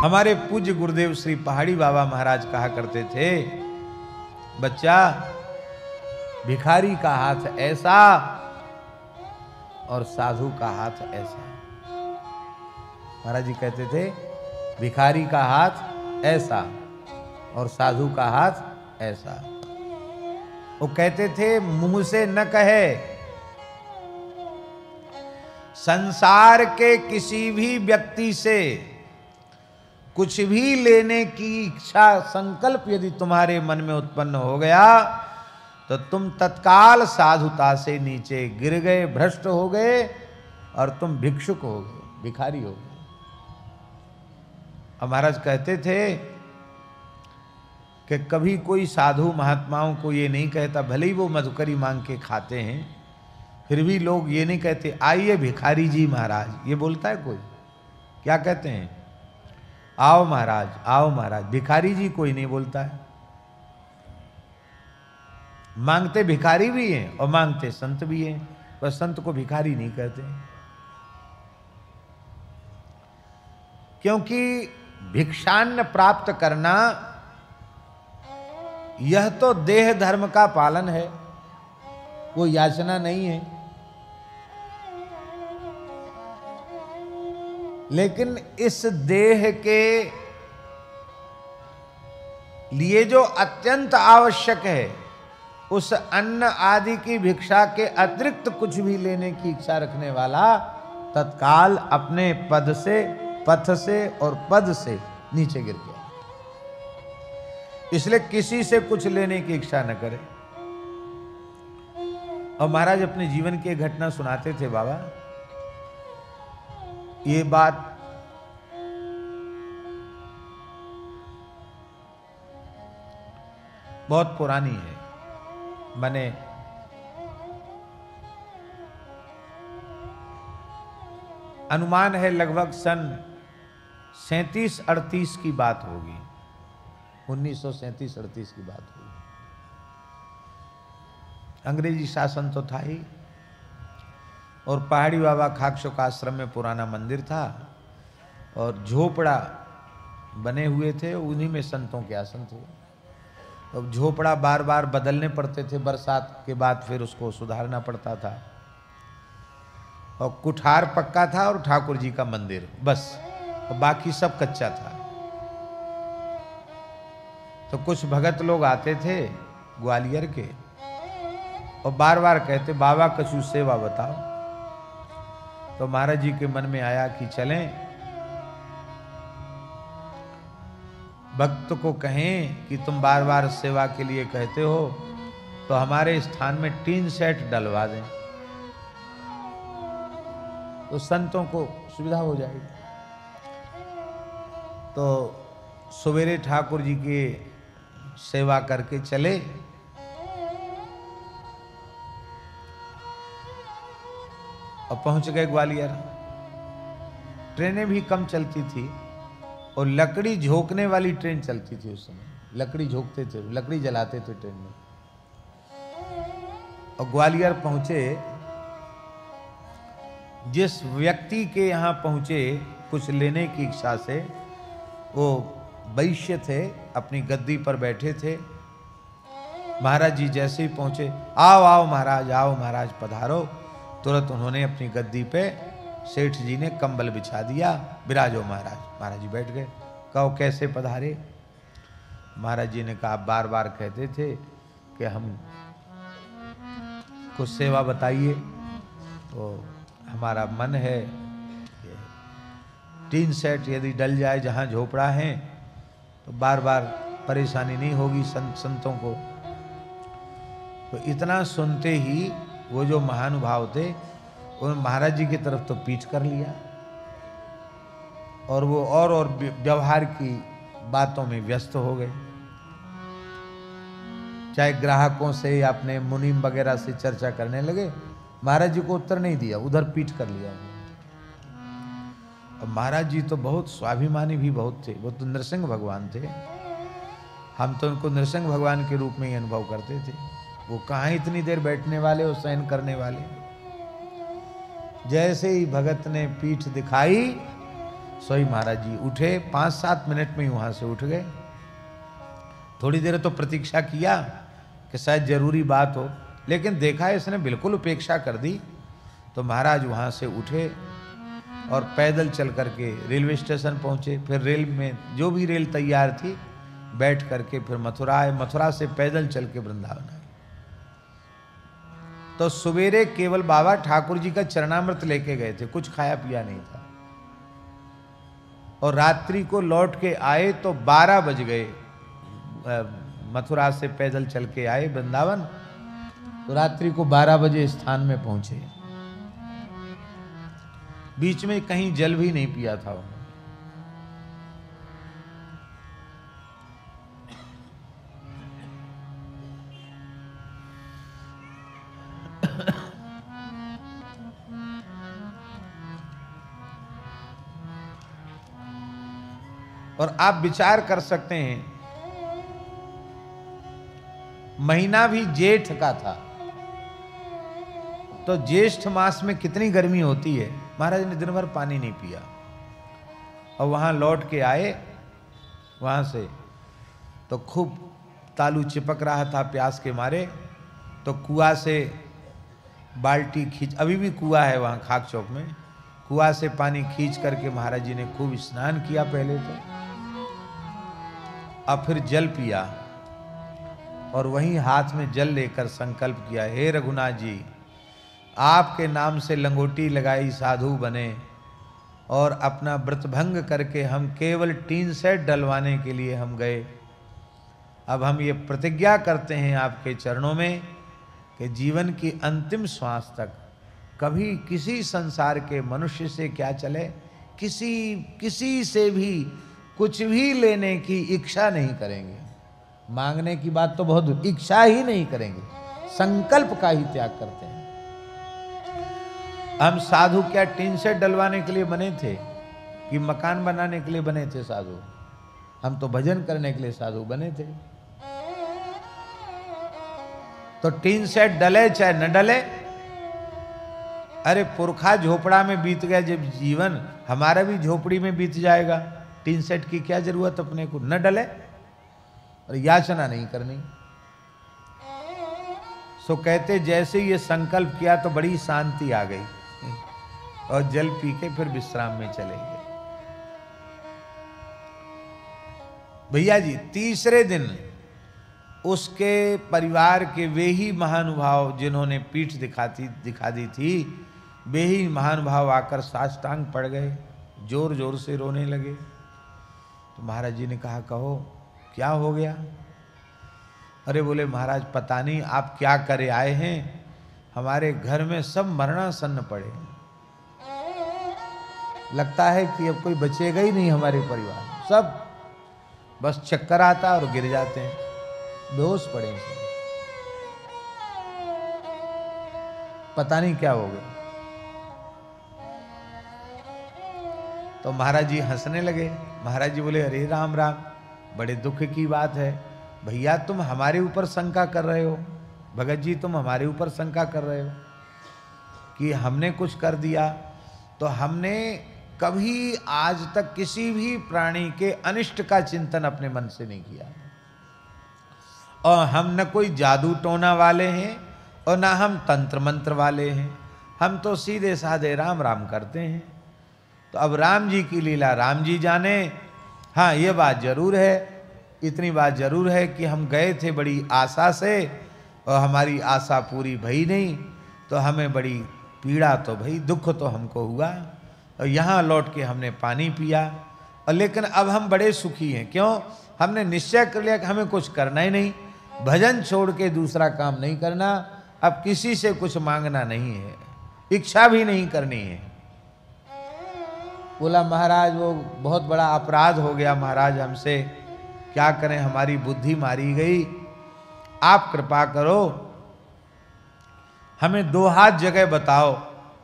हमारे पूज्य गुरुदेव श्री पहाड़ी बाबा महाराज कहा करते थे, बच्चा भिखारी का हाथ ऐसा और साधु का हाथ ऐसा। महाराज जी कहते थे भिखारी का हाथ ऐसा और साधु का हाथ ऐसा। वो कहते थे मुंह से न कहे, संसार के किसी भी व्यक्ति से कुछ भी लेने की इच्छा संकल्प यदि तुम्हारे मन में उत्पन्न हो गया तो तुम तत्काल साधुता से नीचे गिर गए, भ्रष्ट हो गए और तुम भिक्षुक हो गए, भिखारी हो गए। अब महाराज कहते थे कि कभी कोई साधु महात्माओं को ये नहीं कहता, भले ही वो मधुकरी मांग के खाते हैं, फिर भी लोग ये नहीं कहते आइए भिखारी जी महाराज, ये बोलता है कोई? क्या कहते हैं? आओ महाराज, आओ महाराज। भिखारी जी कोई नहीं बोलता है। मांगते भिखारी भी हैं और मांगते संत भी हैं, पर संत को भिखारी नहीं कहते, क्योंकि भिक्षान्न प्राप्त करना यह तो देह धर्म का पालन है, वो याचना नहीं है। लेकिन इस देह के लिए जो अत्यंत आवश्यक है, उस अन्न आदि की भिक्षा के अतिरिक्त कुछ भी लेने की इच्छा रखने वाला तत्काल अपने पद से, पथ से और पद से नीचे गिर गया। इसलिए किसी से कुछ लेने की इच्छा न करे। और महाराज अपने जीवन की एक घटना सुनाते थे बाबा। ये बात बहुत पुरानी है, मैंने अनुमान है लगभग सन 37-38 की बात होगी, 1937-38 की बात होगी। अंग्रेजी शासन तो था ही, और पहाड़ी बाबा खाकशोक आश्रम में पुराना मंदिर था और झोपड़ा बने हुए थे, उन्हीं में संतों के आसन थे। अब झोपड़ा बार बार बदलने पड़ते थे, बरसात के बाद फिर उसको सुधारना पड़ता था। और कुठार पक्का था और ठाकुर जी का मंदिर बस, और बाकी सब कच्चा था। तो कुछ भगत लोग आते थे ग्वालियर के और बार बार कहते बाबा कछु सेवा बताओ। तो महाराज जी के मन में आया कि चलें, भक्त को कहें कि तुम बार बार सेवा के लिए कहते हो तो हमारे स्थान में टीन सेट डलवा दें, तो संतों को सुविधा हो जाएगी। तो सवेरे ठाकुर जी की सेवा करके चले, और पहुंच गए ग्वालियर। ट्रेनें भी कम चलती थी और लकड़ी झोंकने वाली ट्रेन चलती थी उस समय। लकड़ी झोंकते थे, लकड़ी जलाते थे ट्रेन में। और ग्वालियर पहुंचे, जिस व्यक्ति के यहां पहुंचे कुछ लेने की इच्छा से, वो वैश्य थे, अपनी गद्दी पर बैठे थे। महाराज जी जैसे ही पहुंचे, आओ आओ महाराज, आओ महाराज पधारो। तुरंत उन्होंने अपनी गद्दी पे, सेठ जी ने कंबल बिछा दिया, विराजो महाराज। महाराज जी बैठ गए। कहो कैसे पधारे? महाराज जी ने कहा बार बार कहते थे कि हम कुछ सेवा बताइए, तो हमारा मन है कि टीन सेट यदि डल जाए जहाँ झोपड़ा है तो बार बार परेशानी नहीं होगी संतों को। तो इतना सुनते ही वो जो महानुभाव थे उन्होंने महाराज जी की तरफ तो पीठ कर लिया, और वो और व्यवहार की बातों में व्यस्त हो गए। चाहे ग्राहकों से या अपने मुनीम वगैरह से चर्चा करने लगे। महाराज जी को उत्तर नहीं दिया, उधर पीठ कर लिया। और महाराज जी तो बहुत स्वाभिमानी भी बहुत थे, वो तो नरसिंह भगवान थे। हम तो उनको नरसिंह भगवान के रूप में ही अनुभव करते थे। वो कहाँ इतनी देर बैठने वाले और सहन करने वाले। जैसे ही भगत ने पीठ दिखाई, सोई महाराज जी उठे, 5-7 मिनट में ही वहां से उठ गए। थोड़ी देर तो प्रतीक्षा किया कि शायद जरूरी बात हो, लेकिन देखा इसने बिल्कुल उपेक्षा कर दी। तो महाराज वहां से उठे और पैदल चल करके रेलवे स्टेशन पहुंचे। फिर रेल में जो भी रेल तैयार थी बैठ करके फिर मथुरा आए। मथुरा से पैदल चल के वृंदावन आए। तो सवेरे केवल बाबा ठाकुर जी का चरणामृत लेके गए थे, कुछ खाया पिया नहीं था। और रात्रि को लौट के आए तो 12 बज गए। मथुरा से पैदल चल के आए वृंदावन, तो रात्रि को 12 बजे स्थान में पहुंचे। बीच में कहीं जल भी नहीं पिया था उन्होंने। और आप विचार कर सकते हैं, महीना भी जेठ का था, तो ज्येष्ठ मास में कितनी गर्मी होती है। महाराज ने दिन भर पानी नहीं पिया और वहां लौट के आए वहां से, तो खूब तालू चिपक रहा था प्यास के मारे। तो कुआं से बाल्टी खींच, अभी भी कुआं है वहां खाक चौक में, कुआं से पानी खींच करके महाराज जी ने खूब स्नान किया पहले तो, अब फिर जल पिया और वहीं हाथ में जल लेकर संकल्प किया, हे रघुनाथ जी, आपके नाम से लंगोटी लगाई साधु बने और अपना व्रत भंग करके हम केवल टीन सेट डलवाने के लिए हम गए। अब हम ये प्रतिज्ञा करते हैं आपके चरणों में कि जीवन की अंतिम श्वास तक कभी किसी संसार के मनुष्य से क्या चले, किसी से भी कुछ भी लेने की इच्छा नहीं करेंगे। मांगने की बात तो बहुत, इच्छा ही नहीं करेंगे, संकल्प का ही त्याग करते हैं। हम साधु क्या टीन सेट डलवाने के लिए बने थे कि मकान बनाने के लिए बने थे साधु? हम तो भजन करने के लिए साधु बने थे। तो टीन सेट डले चाहे न डले, अरे पुरखा झोपड़ा में बीत गया जब जीवन, हमारा भी झोपड़ी में बीत जाएगा। टीन सेट की क्या जरूरत अपने को, न डले और याचना नहीं करनी। सो कहते जैसे ये संकल्प किया तो बड़ी शांति आ गई और जल पी के फिर विश्राम में चले गए। भैया जी तीसरे दिन उसके परिवार के वे ही महानुभाव जिन्होंने पीठ दिखा दी थी, वे ही महानुभाव आकर साष्टांग पड़ गए, जोर जोर से रोने लगे। तो महाराज जी ने कहा, कहो क्या हो गया? अरे बोले महाराज पता नहीं आप क्या करे आए हैं, हमारे घर में सब मरणासन्न पड़े, लगता है कि अब कोई बचेगा ही नहीं हमारे परिवार में, सब बस चक्कर आता और गिर जाते हैं, बेहोश पड़े हैं, पता नहीं क्या हो गया। तो महाराज जी हंसने लगे। महाराज जी बोले, अरे राम राम, बड़े दुख की बात है भैया, तुम हमारे ऊपर शंका कर रहे हो, भगत जी तुम हमारे ऊपर शंका कर रहे हो कि हमने कुछ कर दिया। तो हमने कभी आज तक किसी भी प्राणी के अनिष्ट का चिंतन अपने मन से नहीं किया, और हम न कोई जादू टोना वाले हैं और न हम तंत्र मंत्र वाले हैं, हम तो सीधे साधे राम राम करते हैं। तो अब राम जी की लीला राम जी जाने। हाँ ये बात जरूर है, इतनी बात जरूर है कि हम गए थे बड़ी आशा से और हमारी आशा पूरी भई नहीं, तो हमें बड़ी पीड़ा तो भई, दुख तो हमको हुआ, और यहाँ लौट के हमने पानी पिया, और लेकिन अब हम बड़े सुखी हैं। क्यों? हमने निश्चय कर लिया कि हमें कुछ करना ही नहीं, भजन छोड़ के दूसरा काम नहीं करना, अब किसी से कुछ मांगना नहीं है, इच्छा भी नहीं करनी है। बोला महाराज वो बहुत बड़ा अपराध हो गया महाराज हमसे, क्या करें, हमारी बुद्धि मारी गई, आप कृपा करो, हमें 2 हाथ जगह बताओ,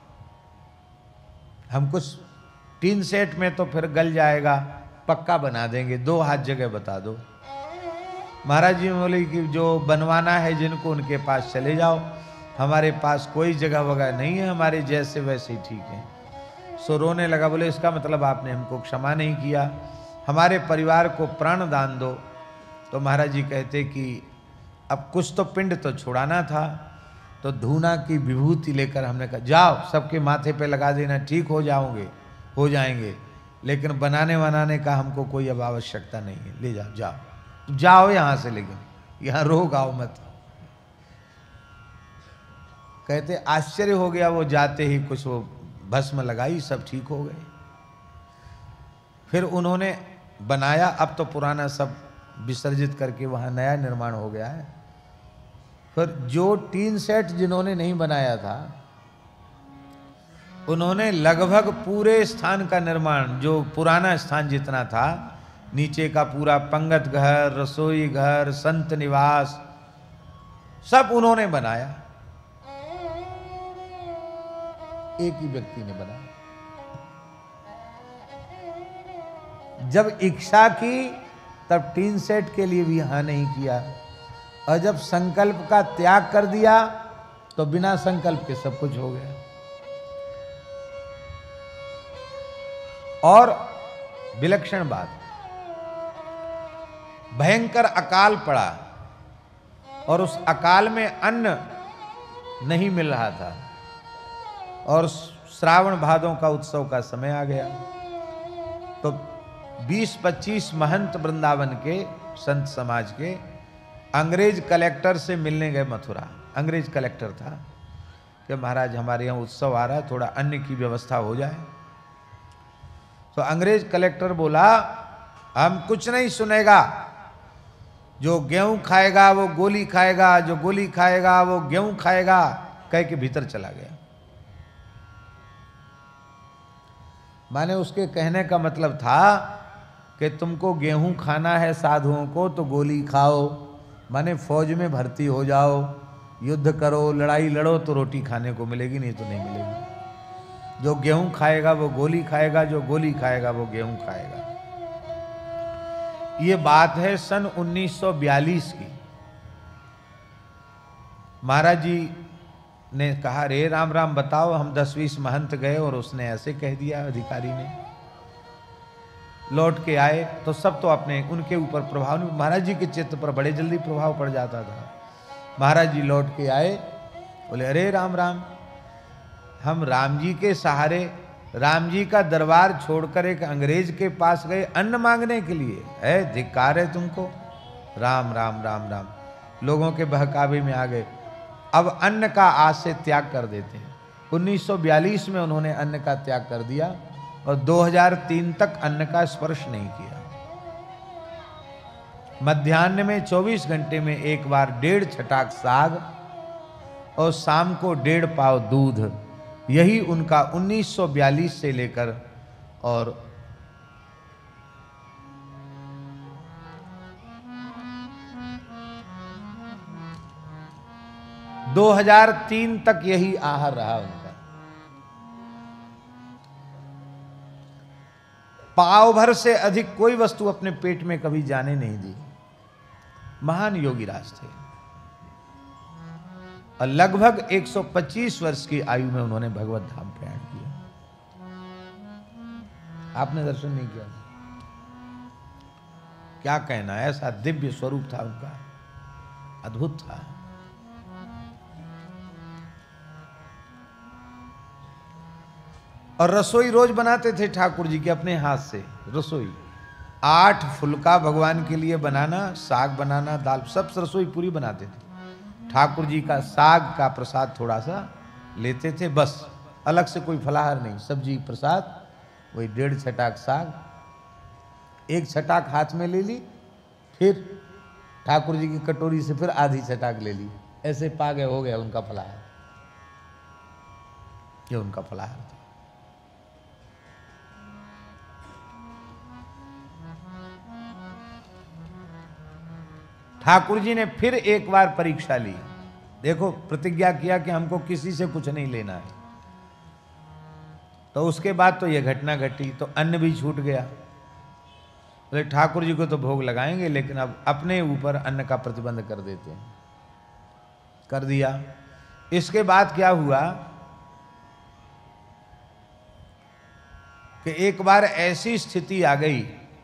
हम कुछ टीन सेट में तो फिर गल जाएगा, पक्का बना देंगे, 2 हाथ जगह बता दो। महाराज जी बोले कि जो बनवाना है जिनको उनके पास चले जाओ, हमारे पास कोई जगह वगैरह नहीं है, हमारे जैसे वैसे ही ठीक है। सो रोने लगा, बोले इसका मतलब आपने हमको क्षमा नहीं किया, हमारे परिवार को प्राण दान दो। तो महाराज जी कहते कि अब कुछ तो पिंड तो छुड़ाना था, तो धूना की विभूति लेकर हमने कहा जाओ सबके माथे पे लगा देना, ठीक हो जाएंगे, लेकिन बनाने का हमको कोई अब आवश्यकता नहीं है, ले जाओ यहाँ से, लेकिन यहाँ रो गाओ मत। कहते आश्चर्य हो गया, वो जाते ही कुछ वो भस्म लगाई, सब ठीक हो गए। फिर उन्होंने बनाया, अब तो पुराना सब विसर्जित करके वहाँ नया निर्माण हो गया है। फिर जो टीन सेट जिन्होंने नहीं बनाया था, उन्होंने लगभग पूरे स्थान का निर्माण, जो पुराना स्थान जितना था, नीचे का पूरा पंगत घर, रसोई घर, संत निवास, सब उन्होंने बनाया। एक ही व्यक्ति ने बनाया। जब इच्छा की तब टीन सेट के लिए भी हाँ नहीं किया, और जब संकल्प का त्याग कर दिया तो बिना संकल्प के सब कुछ हो गया। और विलक्षण बात, भयंकर अकाल पड़ा और उस अकाल में अन्न नहीं मिल रहा था, और श्रावण भादों का उत्सव का समय आ गया। तो 20-25 महंत वृंदावन के संत समाज के अंग्रेज कलेक्टर से मिलने गए मथुरा। अंग्रेज कलेक्टर था कि महाराज हमारे यहाँ उत्सव आ रहा है, थोड़ा अन्न की व्यवस्था हो जाए। तो अंग्रेज कलेक्टर बोला हम कुछ नहीं सुनेगा, जो गेहूं खाएगा वो गोली खाएगा, जो गोली खाएगा वो गेहूं खाएगा, कह के भीतर चला गया। माने उसके कहने का मतलब था कि तुमको गेहूं खाना है साधुओं को तो गोली खाओ, माने फौज में भर्ती हो जाओ, युद्ध करो, लड़ाई लड़ो तो रोटी खाने को मिलेगी, नहीं तो नहीं मिलेगी। जो गेहूं खाएगा वो गोली खाएगा, जो गोली खाएगा वो गेहूं खाएगा। ये बात है सन 1942 की। महाराज जी ने कहा रे राम राम बताओ, हम 10-20 महंत गए और उसने ऐसे कह दिया, अधिकारी ने। लौट के आए तो सब तो अपने उनके ऊपर प्रभाव नहीं, महाराज जी के चित्त पर बड़े जल्दी प्रभाव पड़ जाता था। महाराज जी लौट के आए, बोले अरे राम राम, हम राम जी के सहारे राम जी का दरबार छोड़कर एक अंग्रेज के पास गए अन्न मांगने के लिए, है धिक्कार है तुमको। राम राम राम राम, लोगों के बहकावे में आ गए। अब अन्न का आज से त्याग कर देते हैं। 1942 में उन्होंने अन्न का त्याग कर दिया और 2003 तक अन्न का स्पर्श नहीं किया। मध्याह्न में 24 घंटे में एक बार 1.5 छटाक साग और शाम को 1.5 पाव दूध, यही उनका 1942 से लेकर और 2003 तक यही आहार रहा उनका। पाव भर से अधिक कोई वस्तु अपने पेट में कभी जाने नहीं दी। महान योगी राज थे और लगभग 125 वर्ष की आयु में उन्होंने भगवत धाम प्रयाण किया। आपने दर्शन नहीं किया? क्या कहना, ऐसा दिव्य स्वरूप था उनका, अद्भुत था। और रसोई रोज बनाते थे ठाकुर जी के अपने हाथ से। रसोई 8 फुलका भगवान के लिए बनाना, साग बनाना, दाल, सब रसोई पूरी बनाते थे। ठाकुर जी का साग का प्रसाद थोड़ा सा लेते थे, बस अलग से कोई फलाहार नहीं, सब्जी प्रसाद, वही 1.5 छटाक साग, 1 छटाक हाथ में ले ली, फिर ठाकुर जी की कटोरी से फिर आधी छटाक ले ली, ऐसे पागे हो गया उनका फलाहार। ये उनका फलाहार था। ठाकुर जी ने फिर एक बार परीक्षा ली। देखो, प्रतिज्ञा किया कि हमको किसी से कुछ नहीं लेना है। तो उसके बाद तो यह घटना घटी, तो अन्न भी छूट गया। बोले ठाकुर जी को तो भोग लगाएंगे, लेकिन अब अपने ऊपर अन्न का प्रतिबंध कर देते हैं। कर दिया। इसके बाद क्या हुआ कि एक बार ऐसी स्थिति आ गई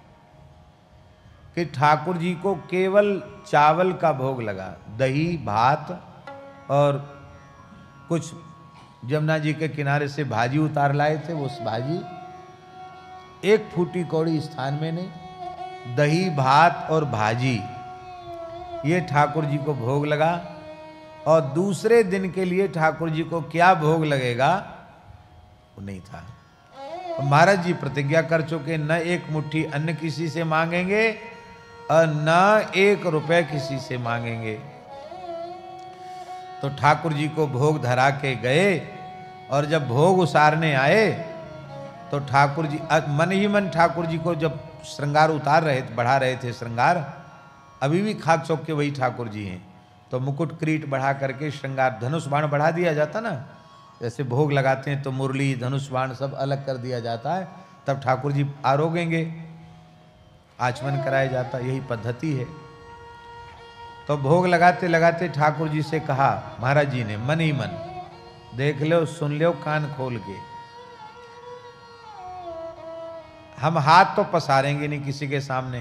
कि ठाकुर जी को केवल चावल का भोग लगा, दही भात और कुछ जमुना जी के किनारे से भाजी उतार लाए थे, उस भाजी एक फूटी कौड़ी स्थान में नहीं, दही भात और भाजी ये ठाकुर जी को भोग लगा। और दूसरे दिन के लिए ठाकुर जी को क्या भोग लगेगा वो नहीं था। तो महाराज जी प्रतिज्ञा कर चुके, न एक मुट्ठी अन्न किसी से मांगेंगे और न 1 रुपए किसी से मांगेंगे। तो ठाकुर जी को भोग धरा के गए और जब भोग उसारने आए तो ठाकुर जी मन ही मन ठाकुर जी को जब श्रृंगार उतार रहे थे, बढ़ा रहे थे श्रृंगार, अभी भी खाक चौक के वही ठाकुर जी हैं, तो मुकुट क्रीट बढ़ा करके श्रृंगार, धनुष बाण बढ़ा दिया जाता ना, जैसे भोग लगाते हैं तो मुरली धनुष बाण सब अलग कर दिया जाता है, तब ठाकुर जी आरोगेंगे, आचमन कराया जाता, यही पद्धति है। तो भोग लगाते लगाते ठाकुर जी से कहा महाराज जी ने मन ही मन, देख लो सुन लो कान खोल के, हम हाथ तो पसारेंगे नहीं किसी के सामने,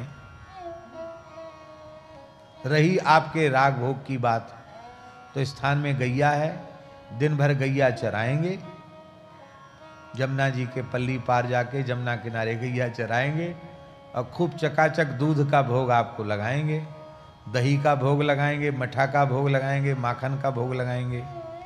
रही आपके राग भोग की बात तो स्थान में गैया है, दिन भर गैया चराएंगे, जमुना जी के पल्ली पार जाके जमुना किनारे गैया चराएंगे और खूब चकाचक दूध का भोग आपको लगाएंगे, दही का भोग लगाएंगे, मठा का भोग लगाएंगे, माखन का भोग लगाएंगे।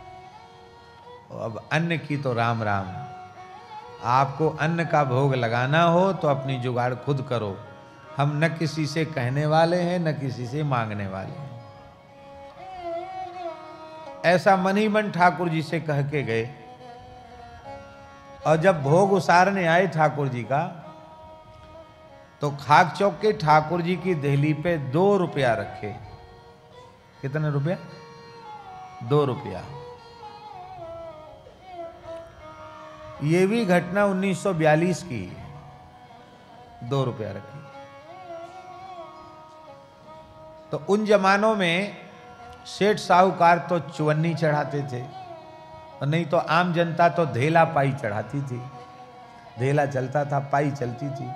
अब अन्न की तो राम राम, आपको अन्न का भोग लगाना हो तो अपनी जुगाड़ खुद करो, हम न किसी से कहने वाले हैं न किसी से मांगने वाले हैं। ऐसा मन ही मन ठाकुर जी से कह के गए। और जब भोग उसारने आए ठाकुर जी का, तो खाक चौक के ठाकुर जी की देहली पे 2 रुपया रखे। कितने रुपया? 2 रुपया। ये भी घटना 1942 की, 2 रुपया रखे। तो उन जमानों में सेठ साहूकार तो चुवन्नी चढ़ाते थे, और नहीं तो आम जनता तो धेला पाई चढ़ाती थी, धेला चलता था, पाई चलती थी।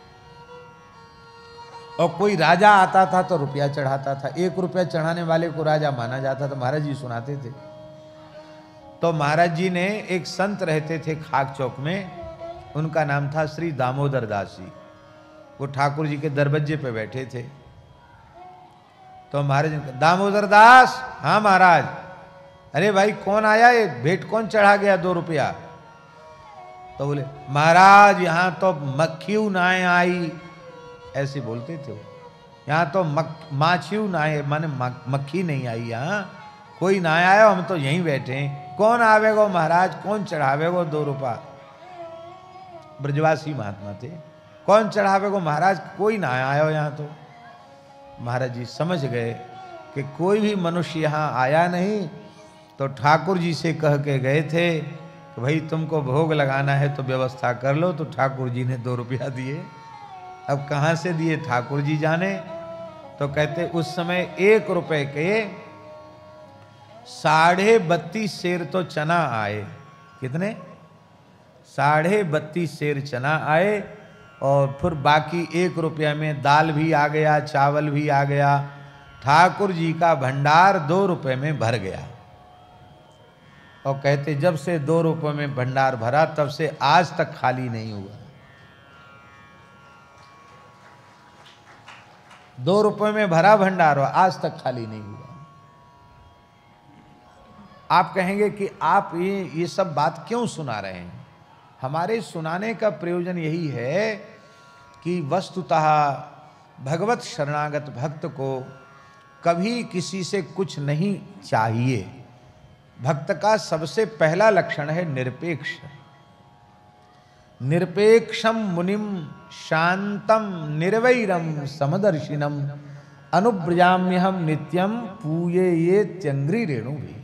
और कोई राजा आता था तो रुपया चढ़ाता था, 1 रुपया चढ़ाने वाले को राजा माना जाता था, महाराज जी सुनाते थे। तो महाराज जी ने एक संत रहते थे खाक चौक में, उनका नाम था श्री दामोदर दास जी, वो ठाकुर जी के दरवाजे पे बैठे थे। तो महाराज दामोदर दास, हाँ महाराज। अरे भाई कौन आया, ये भेंट कौन चढ़ा गया 2 रुपया? तो बोले महाराज यहाँ तो मक्खियू नाए आई, ऐसे बोलते थे वो, यहाँ तो माछियू नाए, माने मक्खी नहीं आई, यहाँ कोई ना आया, हम तो यहीं बैठे हैं। कौन आवेगो महाराज, कौन चढ़ावेगो 2 रुपया? ब्रजवासी महात्मा थे, कौन चढ़ावेगो महाराज, कोई ना आया हो यहाँ। तो महाराज जी समझ गए कि कोई भी मनुष्य यहाँ आया नहीं, तो ठाकुर जी से कह के गए थे कि भाई तुमको भोग लगाना है तो व्यवस्था कर लो। तो ठाकुर जी ने 2 रुपया दिए। अब कहाँ से दिए ठाकुर जी जाने। तो कहते उस समय 1 रुपए के 32.5 सेर तो चना आए। कितने? 32.5 सेर चना आए, और फिर बाकी 1 रुपया में दाल भी आ गया, चावल भी आ गया। ठाकुर जी का भंडार 2 रुपये में भर गया। और कहते जब से 2 रुपये में भंडार भरा तब से आज तक खाली नहीं हुआ। 2 रुपये में भरा भंडार और आज तक खाली नहीं हुआ। आप कहेंगे कि आप ये सब बात क्यों सुना रहे हैं? हमारे सुनाने का प्रयोजन यही है कि वस्तुतः भगवत शरणागत भक्त को कभी किसी से कुछ नहीं चाहिए। भक्त का सबसे पहला लक्षण है निरपेक्ष। निरपेक्षम मुनिम शांतम निर्वैरम समदर्शिनम अनुव्रजाम्यहम नित्यम पूये ये त्यंग्री रेणु भी।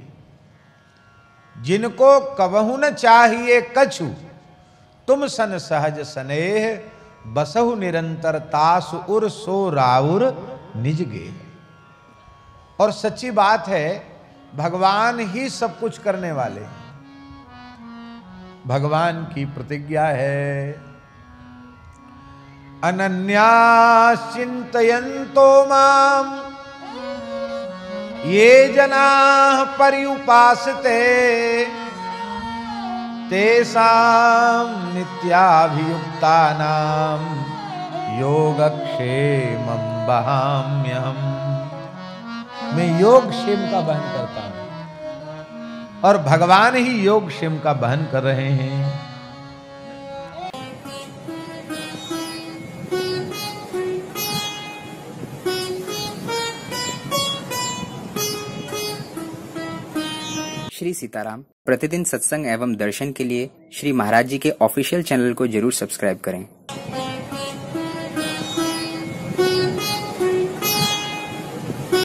जिनको कबहु न चाहिए कछु, तुम सन सहज स्नेह बसहु निरंतर तासु उर सो राउर निज गे। और सच्ची बात है, भगवान ही सब कुछ करने वाले हैं। भगवान की प्रतिज्ञा है अनन्यास चिन्तयन्तो माम् ये जनाः पर्युपासते तेषां नित्याभियुक्तानां योगक्षेमं वहाम्यहम्। मैं योगक्षेम का वहन करता हूं और भगवान ही योगक्षेम का वहन कर रहे हैं। श्री सीताराम प्रतिदिन सत्संग एवं दर्शन के लिए श्री महाराज जी के ऑफिशियल चैनल को जरूर सब्सक्राइब करें।